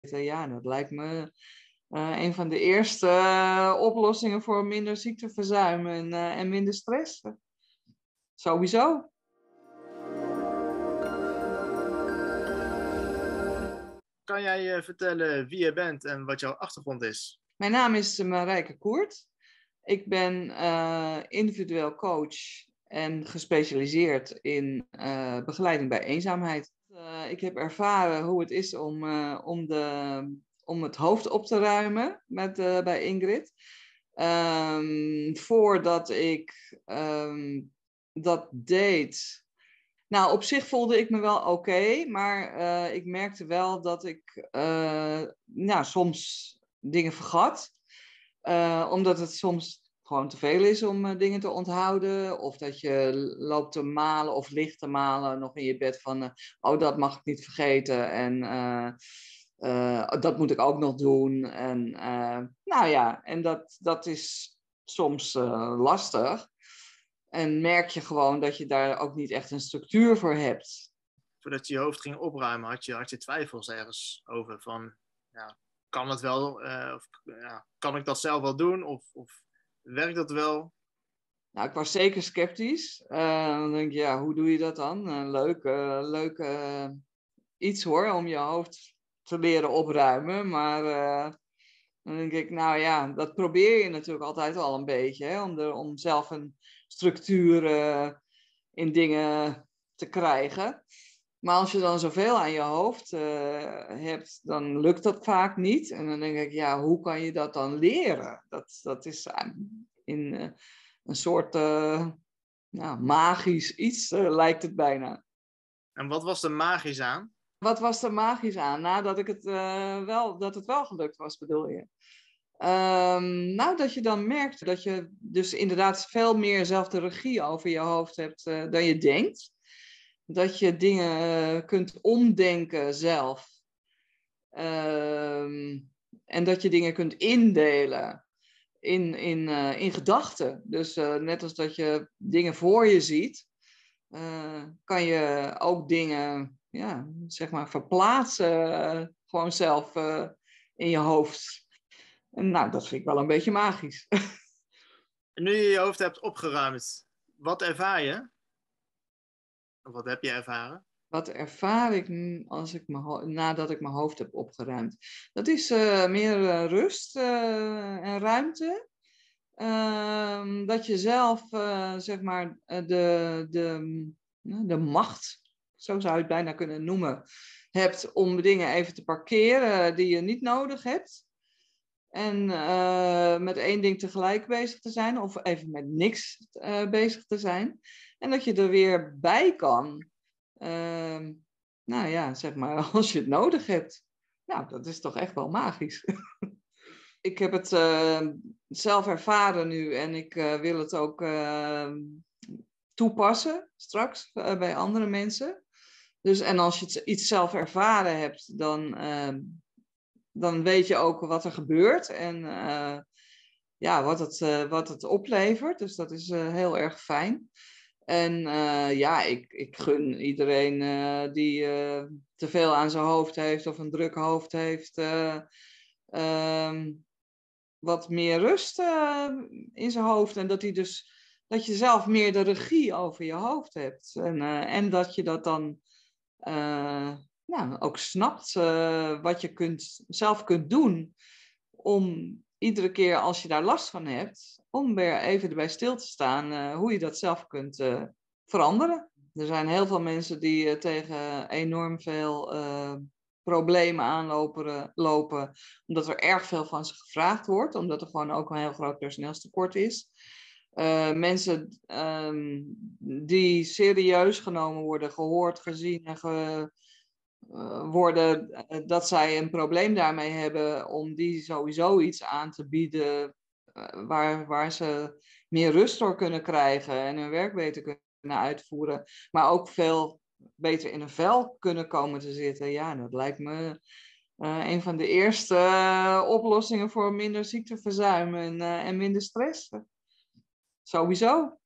Ja, dat lijkt me een van de eerste oplossingen voor minder ziekteverzuim en minder stress. Sowieso. Kan jij vertellen wie je bent en wat jouw achtergrond is? Mijn naam is Marijke Koert. Ik ben individueel coach en gespecialiseerd in begeleiding bij eenzaamheid. Ik heb ervaren hoe het is om het hoofd op te ruimen bij Ingrid. Voordat ik dat deed. Nou, op zich voelde ik me wel oké, maar ik merkte wel dat ik soms dingen vergat. Omdat het soms gewoon te veel is om dingen te onthouden. Of dat je loopt te malen of ligt te malen nog in je bed van... dat mag ik niet vergeten en dat moet ik ook nog doen. En dat is soms lastig. En merk je gewoon dat je daar ook niet echt een structuur voor hebt. Voordat je je hoofd ging opruimen, had je twijfels ergens over van... kan het wel? Kan ik dat zelf wel doen? Of werkt dat wel? Nou, ik was zeker sceptisch. Dan denk je, hoe doe je dat dan? Leuk iets hoor, om je hoofd te leren opruimen. Maar dan denk ik, dat probeer je natuurlijk altijd al een beetje. Hè, om zelf een structuur in dingen te krijgen. Maar als je dan zoveel aan je hoofd hebt, dan lukt dat vaak niet. En dan denk ik, hoe kan je dat dan leren? Dat is in een soort magisch iets, lijkt het bijna. En wat was er magisch aan? Wat was er magisch aan? Nadat dat het wel gelukt was, bedoel je? Dat je dan merkt dat je dus inderdaad veel meer zelf de regie over je hoofd hebt dan je denkt. Dat je dingen kunt omdenken zelf. En dat je dingen kunt indelen in gedachten. Dus net als dat je dingen voor je ziet, kan je ook dingen verplaatsen. Gewoon zelf in je hoofd. En dat vind ik wel een beetje magisch. En nu je je hoofd hebt opgeruimd, wat ervaar je? Of wat heb je ervaren? Wat ervaar ik nadat ik mijn hoofd heb opgeruimd? Dat is meer rust en ruimte. Dat je zelf, de macht, zo zou je het bijna kunnen noemen, hebt om dingen even te parkeren die je niet nodig hebt. En met één ding tegelijk bezig te zijn, of even met niks bezig te zijn. En dat je er weer bij kan. Als je het nodig hebt. Nou, dat is toch echt wel magisch. Ik heb het zelf ervaren nu en ik wil het ook toepassen straks bij andere mensen. Dus, en als je iets zelf ervaren hebt, dan weet je ook wat er gebeurt en wat het oplevert. Dus dat is heel erg fijn. En ik gun iedereen die te veel aan zijn hoofd heeft of een druk hoofd heeft, wat meer rust in zijn hoofd. En dat je zelf meer de regie over je hoofd hebt. En dat je dat dan ook snapt wat je zelf kunt doen om iedere keer als je daar last van hebt, om weer even erbij stil te staan hoe je dat zelf kunt veranderen. Er zijn heel veel mensen die tegen enorm veel problemen lopen, omdat er erg veel van ze gevraagd wordt, omdat er gewoon ook een heel groot personeelstekort is. Mensen die serieus genomen worden, gehoord, gezien en worden dat zij een probleem daarmee hebben, om die sowieso iets aan te bieden waar ze meer rust door kunnen krijgen en hun werk beter kunnen uitvoeren, maar ook veel beter in hun vel kunnen komen te zitten. Ja, dat lijkt me een van de eerste oplossingen voor minder ziekteverzuim en minder stress. Sowieso.